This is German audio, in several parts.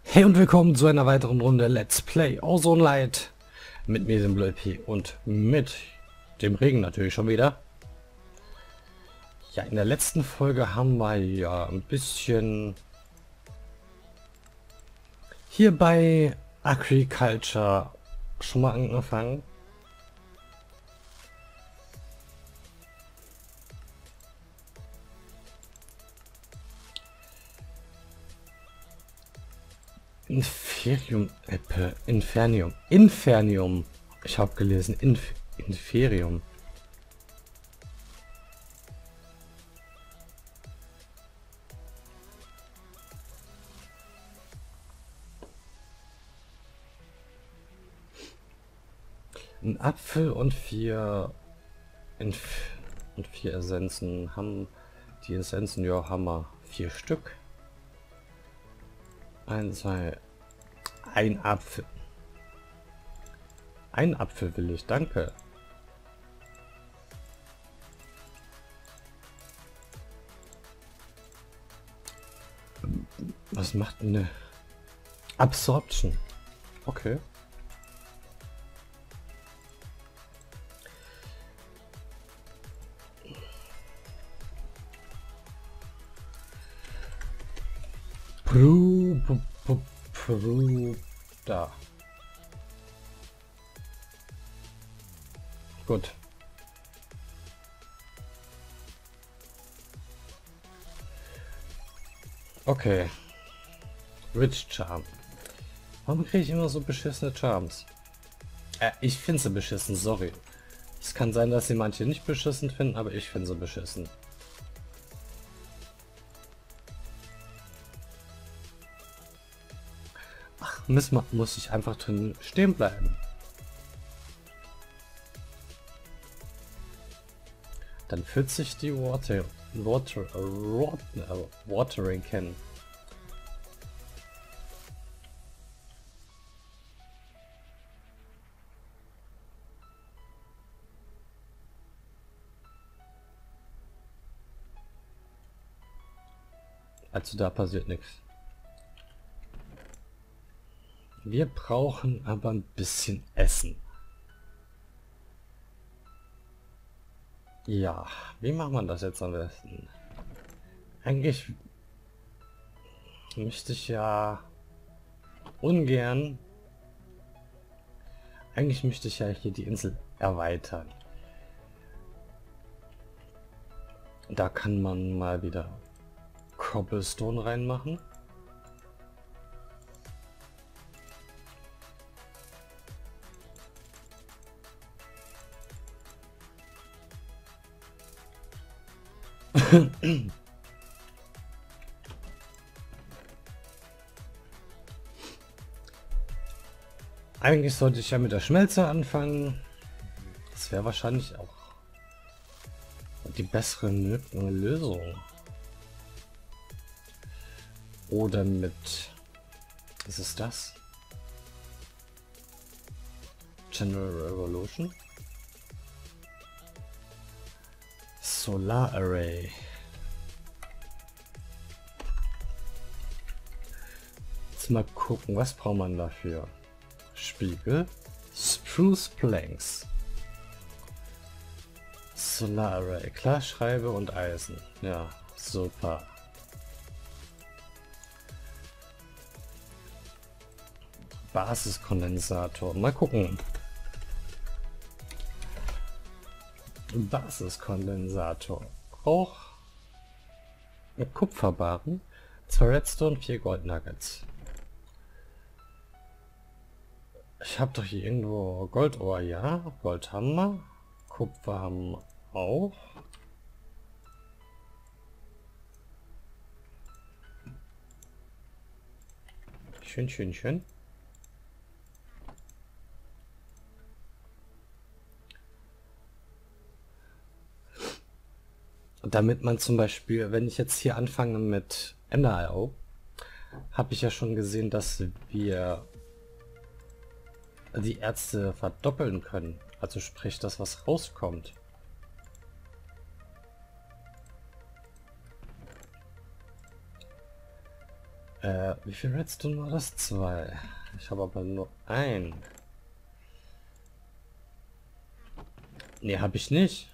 Hey und willkommen zu einer weiteren Runde Let's Play Ozone Light mit mir, dem Blöpi, und mit dem Regen natürlich schon wieder. Ja, in der letzten Folge haben wir ja ein bisschen hier bei Agriculture schon mal angefangen. Infernium. Ich habe gelesen Inferium. Ein Apfel und vier Essenzen haben die Essenzen, ja, haben wir 4 Stück. Ein Apfel. Ein Apfel will ich, danke. Was macht eine Absorption? Okay. Da. Gut. Okay. Rich Charm. Warum kriege ich immer so beschissene Charms? Ich finde sie beschissen, sorry. Es kann sein, dass sie manche nicht beschissen finden, aber ich finde sie beschissen. Ach, muss ich einfach drin stehen bleiben. Dann fühlt sich die Watering Can. Also da passiert nichts. Wir brauchen aber ein bisschen Essen. Ja, wie macht man das jetzt am besten? Eigentlich möchte ich ja ungern... Eigentlich möchte ich ja hier die Insel erweitern. Da kann man mal wieder Cobblestone reinmachen. Eigentlich sollte ich ja mit der Schmelze anfangen. Das wäre wahrscheinlich auch die bessere Lösung. Oder mit... Was ist das? General Revolution? Solar Array. Jetzt mal gucken, was braucht man dafür? Spiegel, Spruce Planks, Solar Array, Glasscheibe und Eisen. Ja, super. Basiskondensator. Mal gucken. Basiskondensator. Braucht eine Kupferbarren, 2 Redstone, 4 Gold Nuggets. Ich habe doch hier irgendwo Goldohr, ja. Gold haben wir. Kupfer haben wir auch. Schön, schön, schön. Damit man zum Beispiel, wenn ich jetzt hier anfange mit Ender.io, habe ich ja schon gesehen, dass wir die Ärzte verdoppeln können. Also sprich, das was rauskommt. Wie viel Redstone war das? 2. Ich habe aber nur ein. Nee, habe ich nicht.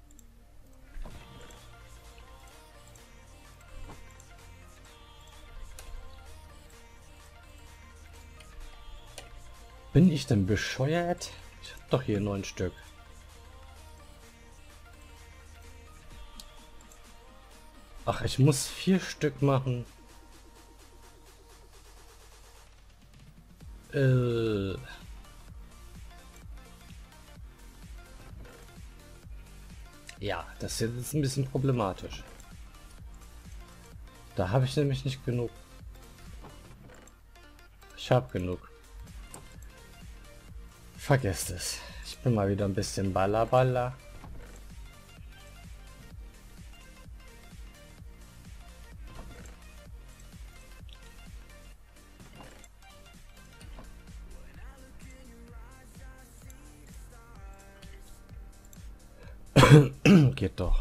Bin ich denn bescheuert? Ich habe doch hier 9 Stück. Ach, ich muss 4 Stück machen. Ja, das ist jetzt ein bisschen problematisch. Da habe ich nämlich nicht genug. Ich habe genug. Vergesst es. Ich bin mal wieder ein bisschen Balla. Geht doch.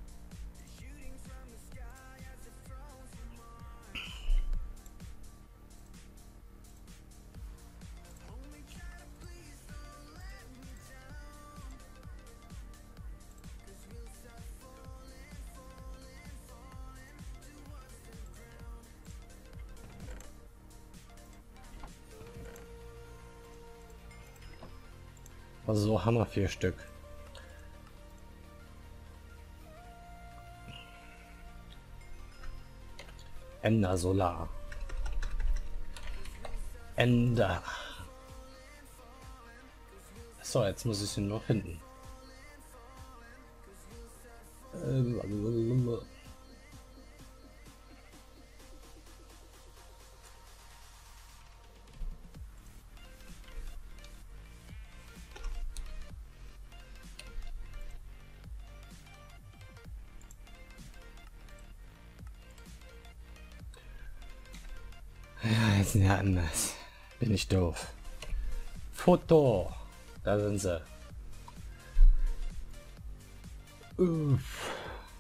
Also so Hammer 4 Stück. Ender Solar. Ender. So, jetzt muss ich ihn nur finden. Ja, jetzt sind ja anders. Bin ich doof. Foto. Da sind sie. Uff.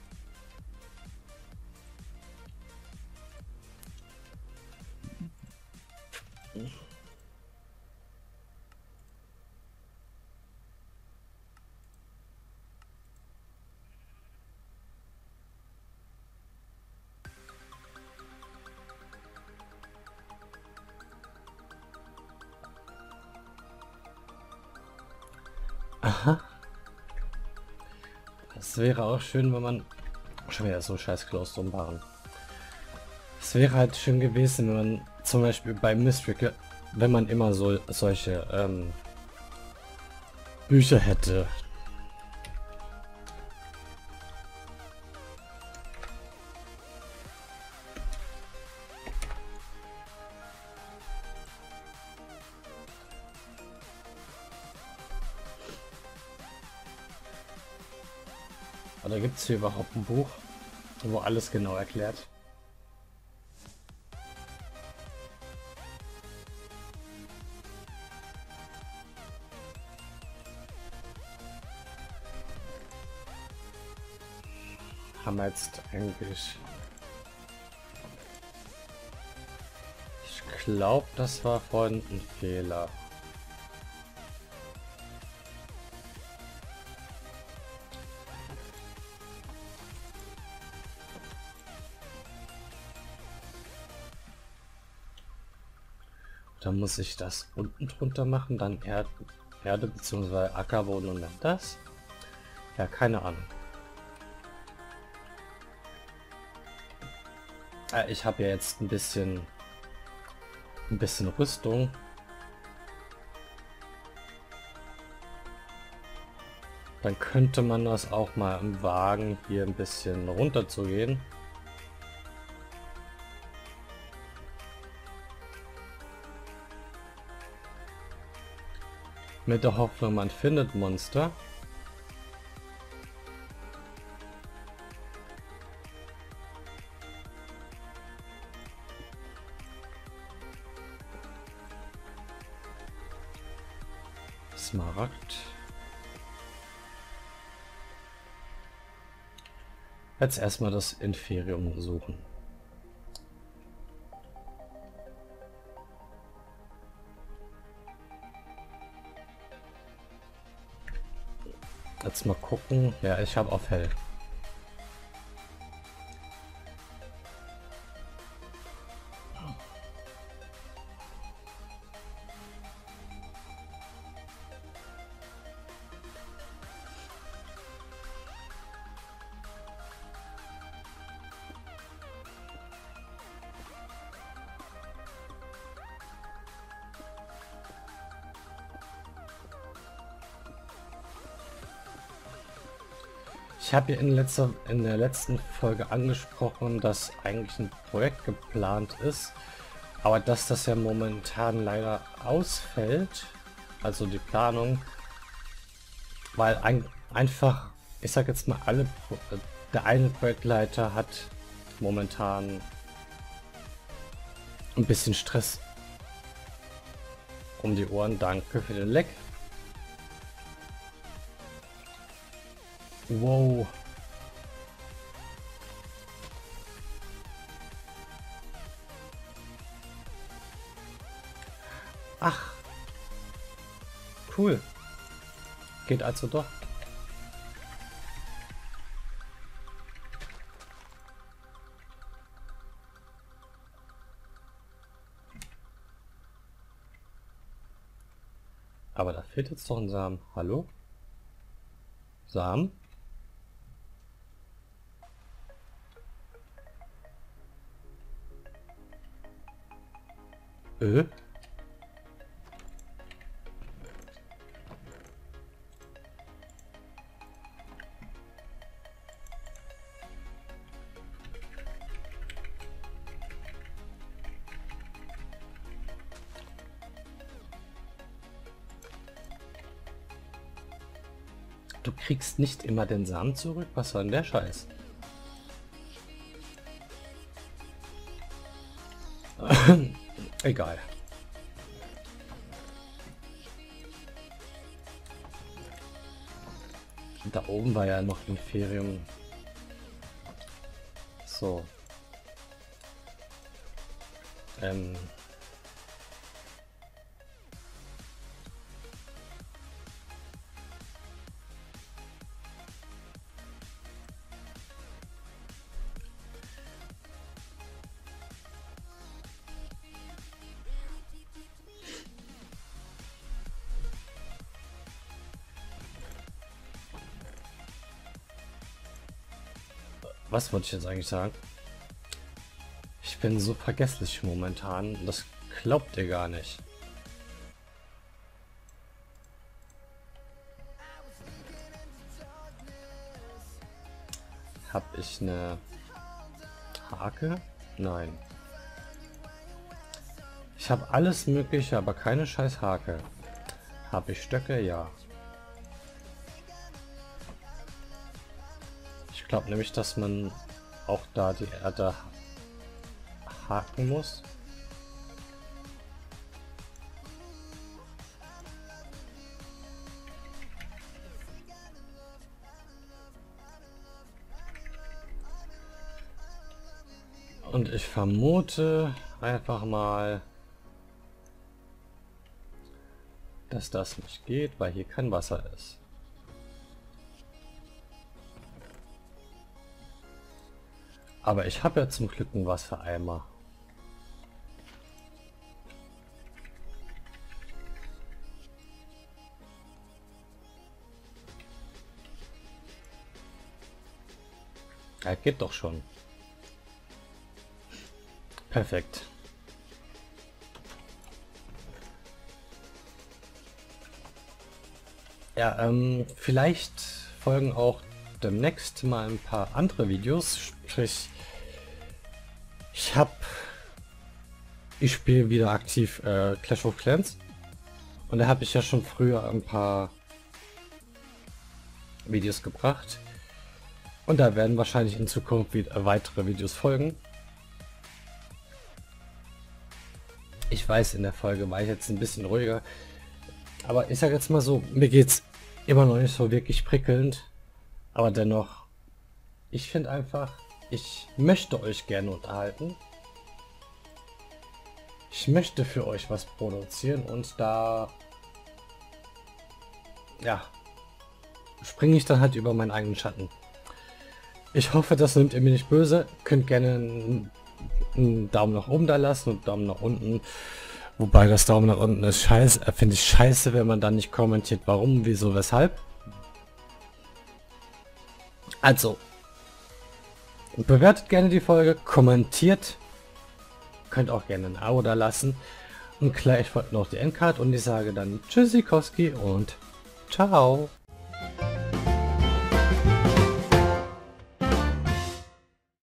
Aha. Das wäre auch schön, wenn man... Schon wieder so scheiß Close waren. Es wäre halt schön gewesen, wenn man zum Beispiel bei Mystical, wenn man immer so solche Bücher hätte. Oder gibt es hier überhaupt ein Buch, wo alles genau erklärt? Haben wir jetzt eigentlich... Ich glaube, das war vorhin ein Fehler. Dann muss ich das unten drunter machen, dann Erde bzw. Ackerboden und dann das. Ja, keine Ahnung. Ich habe ja jetzt ein bisschen Rüstung. Dann könnte man das auch mal im Wagen hier ein bisschen runter zu gehen. Mit der Hoffnung, man findet Monster. Smaragd. Jetzt erstmal das Inferium suchen. Jetzt mal gucken. Ja, ich habe auf hell. Ich habe ja in der letzten Folge angesprochen, dass eigentlich ein Projekt geplant ist, aber dass das ja momentan leider ausfällt, also die Planung, weil einfach, ich sag jetzt mal, der eine Projektleiter hat momentan ein bisschen Stress um die Ohren. Danke für den Leck. Wow. Ach. Cool. Geht also doch. Aber da fehlt jetzt doch ein Samen. Hallo? Samen? Äh? Du kriegst nicht immer den Samen zurück? Was soll denn der Scheiß? Egal. Da oben war ja noch Inferium. So. Was wollte ich jetzt eigentlich sagen? Ich bin so vergesslich momentan. Das glaubt ihr gar nicht. Hab ich eine Hake? Nein. Ich habe alles Mögliche, aber keine scheiß Hake. Habe ich Stöcke? Ja. Ich glaube nämlich, dass man auch da die Erde haken muss. Und ich vermute einfach mal, dass das nicht geht, weil hier kein Wasser ist. Aber ich habe ja zum Glück einen Wassereimer. Ja, geht doch schon. Perfekt. Ja, vielleicht folgen auch demnächst mal ein paar andere Videos. Sprich, ich spiele wieder aktiv Clash of Clans. Und da habe ich ja schon früher ein paar Videos gebracht. Und da werden wahrscheinlich in Zukunft wieder weitere Videos folgen. Ich weiß, in der Folge war ich jetzt ein bisschen ruhiger. Aber ich sage jetzt mal so, mir geht's immer noch nicht so wirklich prickelnd. Aber dennoch, ich finde einfach, ich möchte euch gerne unterhalten. Ich möchte für euch was produzieren und da, ja, springe ich dann halt über meinen eigenen Schatten. Ich hoffe, das nimmt ihr mir nicht böse. Könnt gerne einen Daumen nach oben da lassen und Daumen nach unten. Wobei das Daumen nach unten ist scheiße, finde ich scheiße, wenn man dann nicht kommentiert, warum, wieso, weshalb. Also, bewertet gerne die Folge, kommentiert, könnt auch gerne ein Abo da lassen. Und gleich folgt noch die Endcard und ich sage dann Tschüssikowski und ciao.